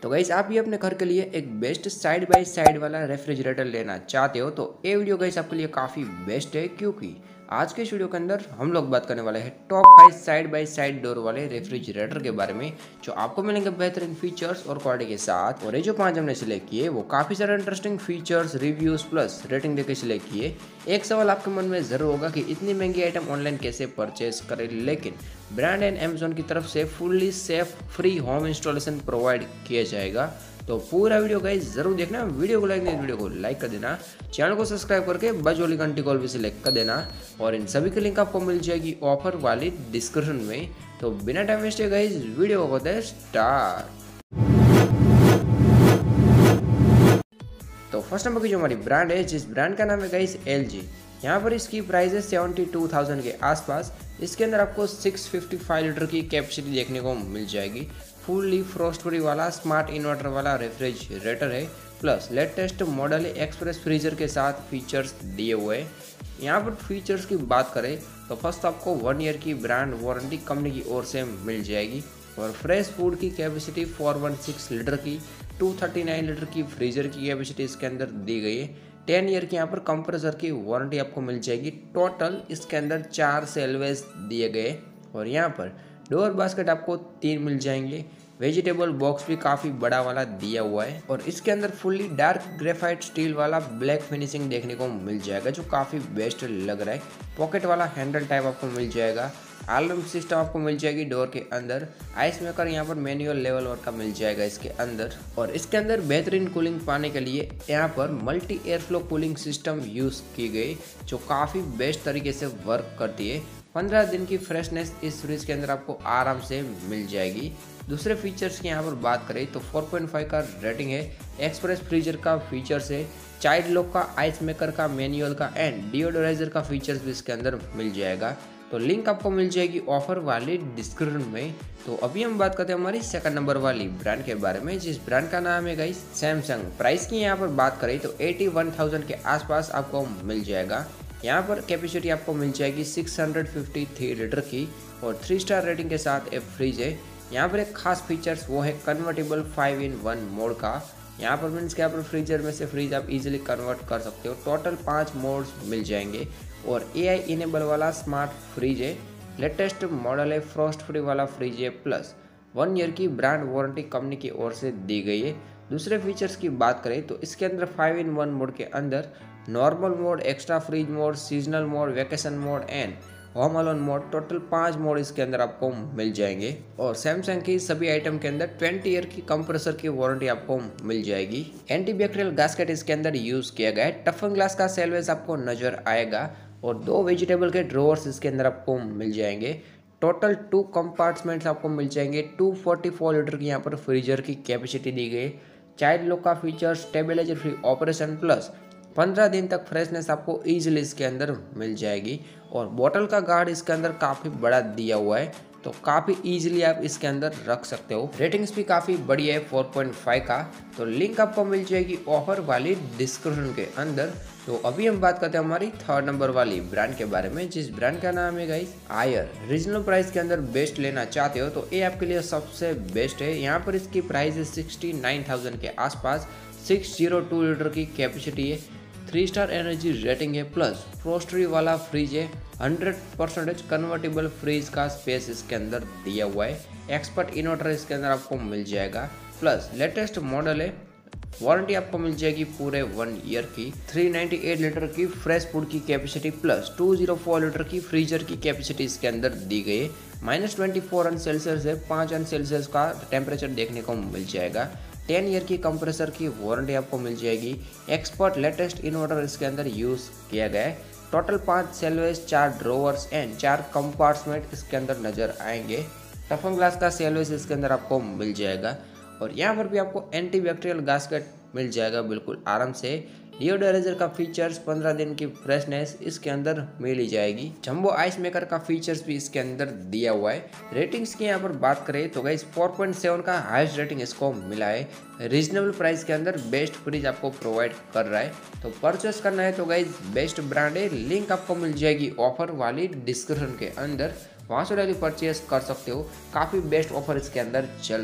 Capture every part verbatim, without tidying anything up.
तो गाइस आप भी अपने घर के लिए एक बेस्ट साइड बाय साइड वाला रेफ्रिजरेटर लेना चाहते हो तो ये वीडियो गाइस आपके लिए काफ़ी बेस्ट है, क्योंकि आज के इस वीडियो के अंदर हम लोग बात करने वाले हैं top five side by side door वाले रेफ्रिजरेटर के बारे में, जो आपको मिलेंगे बेहतरीन फीचर्स और क्वालिटी के साथ। और ये जो पांच हमने सिलेक्ट किए वो काफ़ी सारे interesting features, reviews plus rating देकर सिलेक्ट किए। एक सवाल आपके मन में जरूर होगा कि इतनी महंगी आइटम ऑनलाइन कैसे परचेज करें, लेकिन ब्रांड एंड अमेजोन की तरफ से fully safe free home installation provide किया जाएगा। तो पूरा वीडियो गाइस जरूर देखना, वीडियो को लाइक नहीं वीडियो को लाइक कर देना, चैनल को सब्सक्राइब करके बाजू वाली घंटी कॉल भी सिलेक्ट कर देना। और इन सभी की लिंक आपको मिल जाएगी ऑफर वाली डिस्क्रिप्शन में। तो बिना टाइम वेस्ट गाइस वीडियो को करते स्टार्ट। तो फर्स्ट नंबर की जो हमारी ब्रांड है, जिस ब्रांड का नाम है गाइस एल जी। यहाँ पर इसकी प्राइस है सेवेंटी टू थाउजेंड के आसपास। इसके अंदर आपको सिक्स फिफ्टी फाइव लीटर की कैपेसिटी देखने को मिल जाएगी। फुल्ली फ्रोस्ट फ्री वाला स्मार्ट इन्वर्टर वाला रेफ्रिजरेटर है, plus latest model express freezer के साथ फीचर्स दिए हुए हैं। यहाँ पर फीचर्स की बात करें तो फर्स्ट आपको वन ईयर की ब्रांड वारंटी कंपनी की ओर से मिल जाएगी, और फ्रेश फूड की capacity four one six litre की, टू थर्टी नाइन लीटर की फ्रीजर की कैपेसिटी इसके अंदर दी गई है। टेन ईयर की यहाँ पर कंप्रेसर की वारंटी आपको मिल जाएगी। टोटल इसके अंदर चार सेलवेज दिए गए, और यहाँ पर डोर बास्केट आपको तीन मिल जाएंगे। वेजिटेबल बॉक्स भी काफ़ी बड़ा वाला दिया हुआ है, और इसके अंदर फुल्ली डार्क ग्रेफाइट स्टील वाला ब्लैक फिनिशिंग देखने को मिल जाएगा, जो काफ़ी बेस्ट लग रहा है। पॉकेट वाला हैंडल टाइप आपको मिल जाएगा। अलार्म सिस्टम आपको मिल जाएगी डोर के अंदर। आइस मेकर यहाँ पर मैनुअल लेवल वर्क का मिल जाएगा इसके अंदर। और इसके अंदर बेहतरीन कूलिंग पाने के लिए यहाँ पर multi air flow cooling system use की गई, जो काफ़ी बेस्ट तरीके से वर्क करती है। पंद्रह दिन की फ्रेशनेस इस फ्रिज के अंदर आपको आराम से मिल जाएगी। दूसरे फीचर्स की यहाँ पर बात करें तो फोर पॉइंट फाइव का रेटिंग है, एक्सप्रेस फ्रीजर का फीचर्स है, चाइल्ड लॉक का, आइस मेकर का, मैनुअल का एंड डिओडोराइजर का फीचर्स भी इसके अंदर मिल जाएगा। तो लिंक आपको मिल जाएगी ऑफर वाली डिस्क्रिप्शन में। तो अभी हम बात करते हैं हमारी सेकंड नंबर वाली ब्रांड के बारे में, जिस ब्रांड का नाम है गाइस सैमसंग। प्राइस की यहाँ पर बात करें तो एटी वन थाउजेंड के आसपास आपको मिल जाएगा। यहाँ पर कैपेसिटी आपको मिल जाएगी सिक्स फिफ्टी थ्री लीटर की, और थ्री स्टार रेटिंग के साथ एक फ्रिज है। यहाँ पर एक खास फीचर्स वो है convertible five in one mode का। यहाँ पर मीन्स के यहाँ पर फ्रीजर में से फ्रिज आप इजीली कन्वर्ट कर सकते हो। टोटल पाँच मोड्स मिल जाएंगे, और एआई इनेबल वाला स्मार्ट फ्रिज है। लेटेस्ट मॉडल है, फ्रॉस्ट फ्री वाला फ्रिज है, प्लस वन ईयर की ब्रांड वारंटी कंपनी की ओर से दी गई है। दूसरे फीचर्स की बात करें तो इसके अंदर फाइव इन वन मोड के अंदर normal mode, extra freeze mode, seasonal mode, vacation mode and home alone mode, total पांच मोड इसके अंदर आपको मिल जाएंगे। और सैमसंग की सभी आइटम के अंदर ट्वेंटी ईयर की कंप्रेसर की वारंटी आपको मिल जाएगी। एंटीबैक्टीरियल गैस्केट इसके अंदर यूज किया गया है। टफन ग्लास का सेलवेज आपको नजर आएगा, और दो वेजिटेबल के ड्रॉवर्स इसके अंदर आपको मिल जाएंगे। टोटल टू कंपार्टमेंट्स आपको मिल जाएंगे। टू फोर्टी फोर लीटर की यहाँ पर फ्रीजर की कैपेसिटी दी गई। चाइल्ड लॉक का feature, stabiliser free operation, plus पंद्रह दिन तक फ्रेशनेस आपको इजीली इसके अंदर मिल जाएगी। और बोतल का गार्ड इसके अंदर काफ़ी बड़ा दिया हुआ है, तो काफ़ी इजीली आप इसके अंदर रख सकते हो। रेटिंग्स भी काफ़ी बढ़िया है फोर पॉइंट फाइव का। तो लिंक आपको मिल जाएगी ऑफर वाली डिस्क्रिप्शन के अंदर। तो अभी हम बात करते हैं हमारी थर्ड नंबर वाली ब्रांड के बारे में, जिस ब्रांड का नाम है गाइस आयर। रीजनल प्राइस के अंदर बेस्ट लेना चाहते हो तो ये आपके लिए सबसे बेस्ट है। यहाँ पर इसकी प्राइस है सिक्सटी नाइन थाउजेंड के आसपास। सिक्स जीरो टू लीटर की कैपेसिटी है, थ्री स्टार एनर्जी रेटिंग है, प्लस फ्रोस्टरी वाला फ्रिज है। हंड्रेड परसेंटेज कन्वर्टेबल फ्रिज का स्पेस इसके अंदर दिया हुआ है। एक्सपर्ट इन्वर्टर इसके अंदर आपको मिल जाएगा, प्लस लेटेस्ट मॉडल है। वारंटी आपको मिल जाएगी पूरे वन ईयर की। थ्री नाइन्टी एट लीटर की फ्रेश फूड की capacity, plus two zero four litre की फ्रीजर की कैपेसिटी इसके अंदर दी गई है। माइनस ट्वेंटी फोर अंश सेल्सियस है, पाँच अंश सेल्सियस का टेम्परेचर देखने को मिल जाएगा। टेन ईयर की कंप्रेसर की वारंटी आपको मिल जाएगी। एक्सपर्ट लेटेस्ट इन्वर्टर इसके अंदर यूज़ किया गया है। टोटल पाँच सेलवेज, चार ड्रोवर्स एंड चार कंपार्टमेंट इसके अंदर नजर आएंगे। टफन ग्लास का सेलवेज इसके अंदर आपको मिल जाएगा, और यहाँ पर भी आपको एंटीबैक्टीरियल गैस्केट मिल जाएगा बिल्कुल आराम से। डिओडोराइजर का फीचर्स, पंद्रह दिन की फ्रेशनेस इसके अंदर मिल ही जाएगी। जंबो आइस मेकर का फीचर्स भी इसके अंदर दिया हुआ है। रेटिंग्स की यहाँ पर बात करें तो गाइस फोर पॉइंट सेवन का हाईएस्ट रेटिंग इसको मिला है। रीजनेबल प्राइस के अंदर बेस्ट फ्रिज आपको प्रोवाइड कर रहा है। तो परचेस करना है तो गाइस बेस्ट ब्रांड है, लिंक आपको मिल जाएगी ऑफर वाली डिस्क्रिप्शन के अंदर, वहाँ से डायरेक्टली परचेस कर सकते हो। काफ़ी बेस्ट ऑफर इसके अंदर चल रहा है।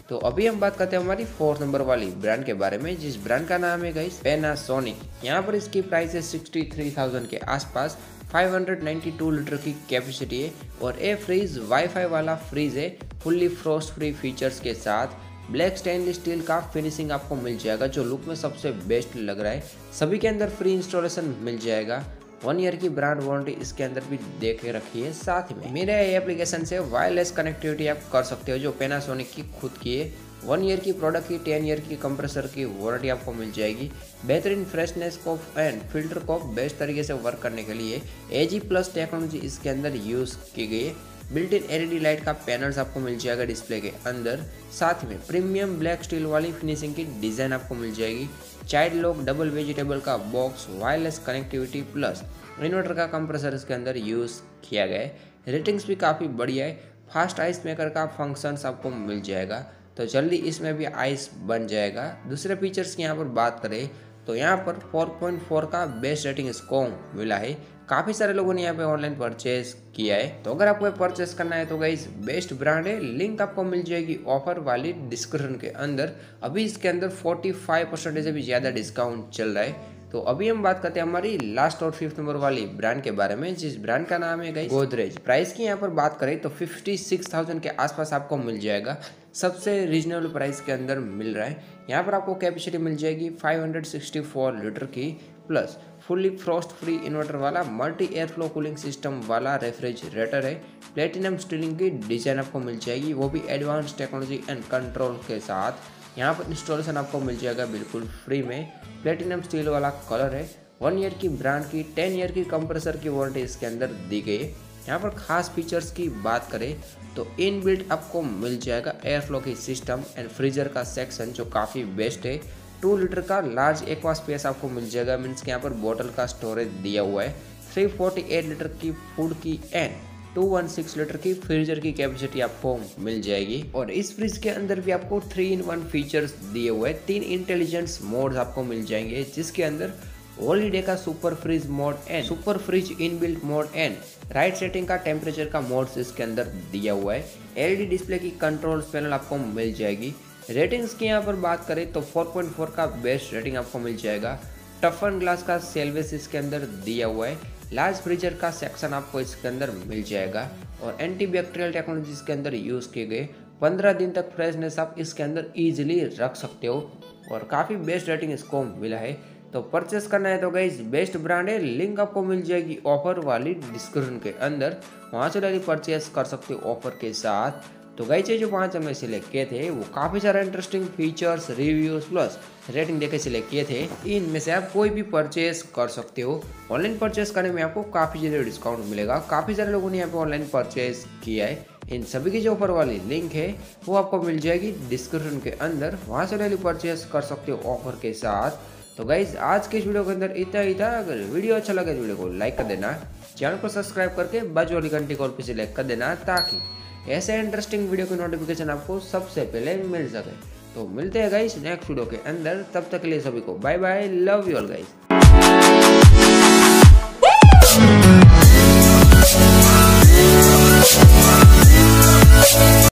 तो अभी हम बात करते हैं हमारी फोर्थ नंबर वाली ब्रांड के बारे में, जिस ब्रांड का नाम है गाइस पैनासोनिक। यहाँ पर इसकी प्राइस है सिक्सटी थ्री थाउजेंड के आसपास। Five hundred ninety two litre की कैपेसिटी है और ये फ्रीज वाईफाई वाला फ्रीज है, फुल्ली फ्रोस्ट फ्री फीचर्स के साथ। ब्लैक स्टेनलेस स्टील का फिनिशिंग आपको मिल जाएगा, जो लुक में सबसे बेस्ट लग रहा है। सभी के अंदर फ्री इंस्टॉलेशन मिल जाएगा। वन ईयर की ब्रांड वारंटी इसके अंदर भी दे के रखी है। साथ में मेरे एप्लीकेशन से वायरलेस कनेक्टिविटी आप कर सकते हो, जो पैनासोनिक की खुद की है। वन ईयर की प्रोडक्ट की टेन ईयर की कंप्रेसर की वारंटी आपको मिल जाएगी। बेहतरीन फ्रेशनेस को एंड फिल्टर को बेस्ट तरीके से वर्क करने के लिए एजी प्लस टेक्नोलॉजी इसके अंदर यूज की गई है। बिल्ट इन एलईडी लाइट का पैनल्स आपको मिल जाएगा डिस्प्ले के अंदर। साथ में प्रीमियम ब्लैक स्टील वाली फिनिशिंग की डिजाइन आपको मिल जाएगी। चाइल्ड लॉक डबल वेजिटेबल का box, wireless connectivity plus inverter का कंप्रेसर इसके अंदर यूज किया गया है। रेटिंग्स भी काफ़ी बढ़िया है। फास्ट आइस मेकर का फंक्शंस आपको मिल जाएगा, तो जल्दी इसमें भी आइस बन जाएगा। दूसरे फीचर्स की यहाँ पर बात करें तो यहाँ पर फोर पॉइंट फोर का बेस्ट रेटिंग स्कोर मिला है। काफ़ी सारे लोगों ने यहाँ पे ऑनलाइन परचेज किया है, तो अगर आपको परचेस करना है तो गाइस बेस्ट ब्रांड है। लिंक आपको मिल जाएगी ऑफर वाली डिस्क्रिप्शन के अंदर। अभी इसके अंदर फोर्टी फाइव परसेंट से भी ज़्यादा डिस्काउंट चल रहा है। तो अभी हम बात करते हैं हमारी लास्ट और फिफ्थ नंबर वाली ब्रांड के बारे में, जिस ब्रांड का नाम है गाइस गोदरेज। प्राइस की यहाँ पर बात करें तो फिफ्टी सिक्स थाउजेंड के आसपास आपको मिल जाएगा। सबसे रीजनेबल प्राइस के अंदर मिल रहा है। यहाँ पर आपको कैपेसिटी मिल जाएगी five hundred sixty four litre की, plus fully frost free inverter वाला multi air flow cooling system वाला रेफ्रिजरेटर है। प्लेटिनम स्टीलिंग की डिजाइन आपको मिल जाएगी, वो भी एडवांस टेक्नोलॉजी एंड कंट्रोल के साथ। यहाँ पर इंस्टॉलेशन आपको मिल जाएगा बिल्कुल फ्री में। प्लेटिनम स्टील वाला कलर है। वन ईयर की ब्रांड की टेन ईयर की कंप्रेसर की वारंटी इसके अंदर दी गई है। यहाँ पर खास फीचर्स की बात करें तो इन बिल्ट आपको मिल जाएगा एयर फ्लो की सिस्टम एंड फ्रीजर का सेक्शन, जो काफ़ी बेस्ट है। टू लीटर का लार्ज एक्वा स्पेस आपको मिल जाएगा, मीन्स के यहाँ पर बोतल का स्टोरेज दिया हुआ है। थ्री फोर्टी एट लीटर की फूड की and two one six litre की फ्रीजर की कैपेसिटी आपको मिल जाएगी। और इस फ्रिज के अंदर भी आपको थ्री इन वन फीचर्स दिए हुए हैं। तीन इंटेलिजेंस मोड्स आपको मिल जाएंगे, जिसके अंदर हॉलीडे का super freeze mode and super fridge inbuilt mode and right setting का टेम्परेचर का मोड्स इसके अंदर दिया हुआ है। एलईडी डिस्प्ले की कंट्रोल पैनल आपको मिल जाएगी। रेटिंग्स की यहाँ पर बात करें तो फोर पॉइंट फोर का बेस्ट रेटिंग आपको मिल जाएगा। टफन ग्लास का सेल्वेस इसके अंदर दिया हुआ है। लार्ज फ्रीजर का सेक्शन आपको इसके अंदर मिल जाएगा और एंटी बैक्टीरियल टेक्नोलॉजी इसके अंदर यूज़ किए गए। पंद्रह दिन तक फ्रेशनेस आप इसके अंदर इजीली रख सकते हो और काफ़ी बेस्ट रेटिंग इसको मिला है। तो परचेस करना है तो गाइस बेस्ट ब्रांड है। लिंक आपको मिल जाएगी ऑफर वाली डिस्क्रिप्शन के अंदर, वहाँ से डायरेक्ट परचेस कर सकते हो ऑफर के साथ। तो गाइस ये जो पांच हमें सिलेक्ट किए थे वो काफ़ी सारे interesting features, reviews plus rating देके सिलेक्ट किए थे। इनमें से आप कोई भी परचेस कर सकते हो। ऑनलाइन परचेस करने में आपको काफ़ी ज़्यादा डिस्काउंट मिलेगा। काफ़ी सारे लोगों ने यहाँ पे ऑनलाइन परचेस किया है। इन सभी की जो ऊपर वाली लिंक है वो आपको मिल जाएगी डिस्क्रिप्शन के अंदर, वहाँ से डायरेक्ट परचेस कर सकते हो ऑफर के साथ। तो गाइज आज के इस वीडियो के अंदर इतना ही था। अगर वीडियो अच्छा लगे तो वीडियो को लाइक कर देना, चैनल को सब्सक्राइब करके बाजू वाली घंटी को भी सिलेक्ट कर देना, ताकि ऐसे इंटरेस्टिंग वीडियो की नोटिफिकेशन आपको सबसे पहले मिल सके। तो मिलते हैं गाइज नेक्स्ट वीडियो के अंदर, तब तक के लिए सभी को bye bye, love you all guys.